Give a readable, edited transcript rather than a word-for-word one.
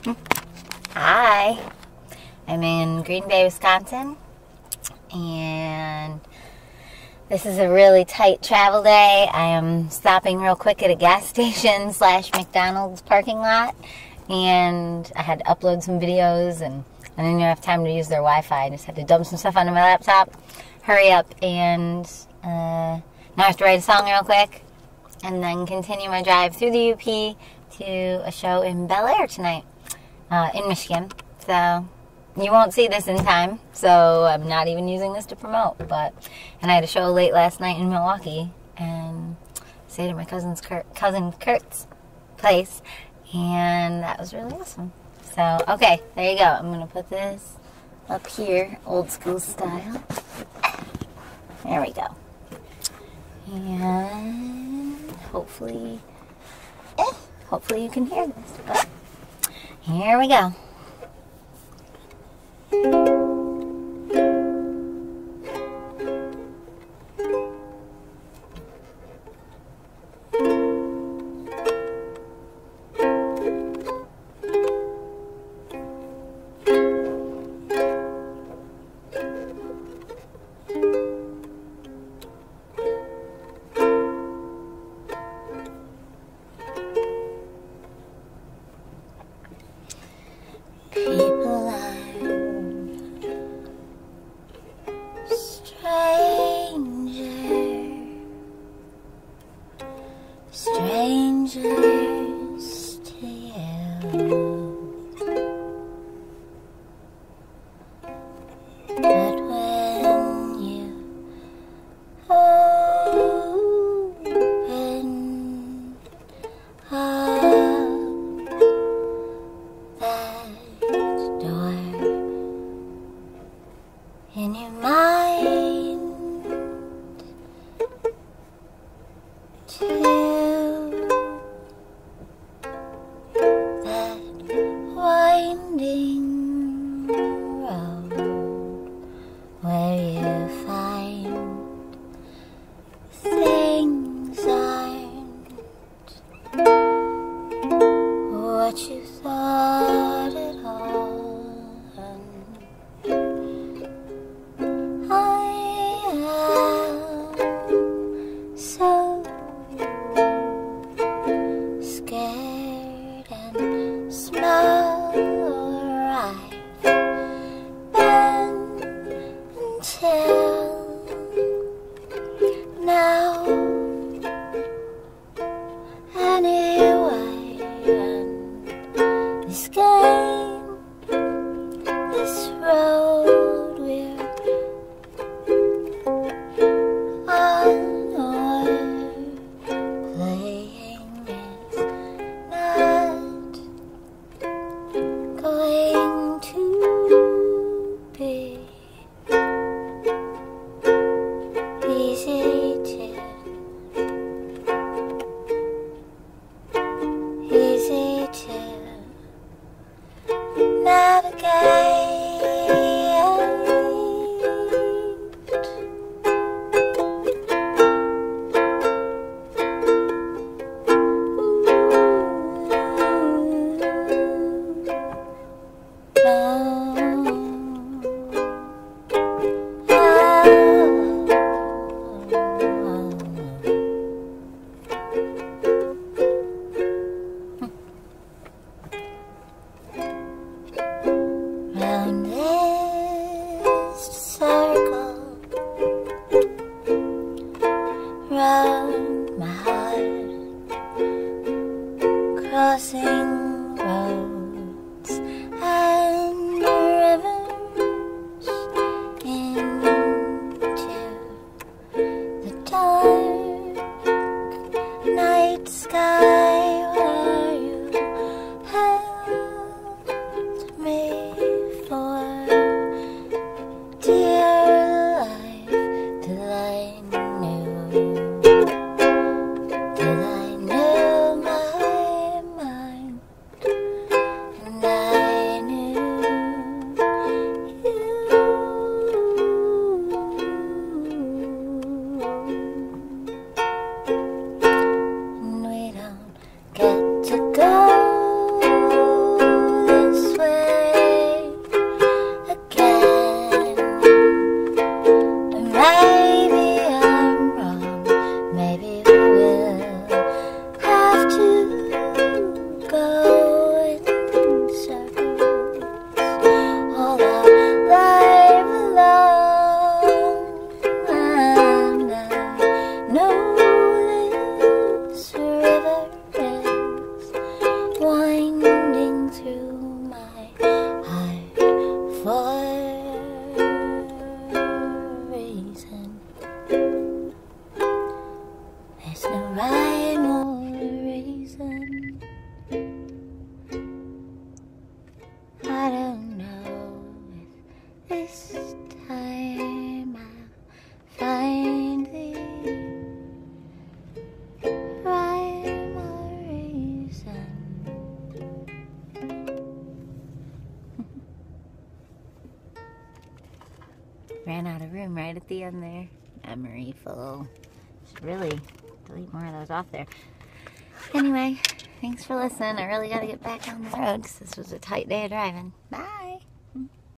Hi, I'm in Green Bay, Wisconsin, and this is a really tight travel day. I am stopping real quick at a gas station / McDonald's parking lot, and I had to upload some videos, and I didn't even have time to use their Wi-Fi. I just had to dump some stuff onto my laptop, hurry up, and now I have to write a song real quick, and then continue my drive through the UP to a show in Bel Air tonight. In Michigan, so you won't see this in time, so I'm not even using this to promote, and I had a show late last night in Milwaukee, and stayed at my cousin Kurt's place, and that was really awesome. So, okay, there you go. I'm going to put this up here, old school style. There we go. And hopefully you can hear this, but here we go. People are strangers to you, but when you open up that door in your mind to that winding road where you find things aren't what you thought at all. I am so scared and small, I've been until now. Anyway, and this game, this road we're on or playing is not going to be easy to navigate. Round this circle, round my heart, crossing roads and rivers into the dark night sky where you held me for dear life till I knew my mind Ran out of room right at the end there. Memory full. Should really delete more of those off there. Anyway, thanks for listening. I really got to get back on the road because this was a tight day of driving. Bye!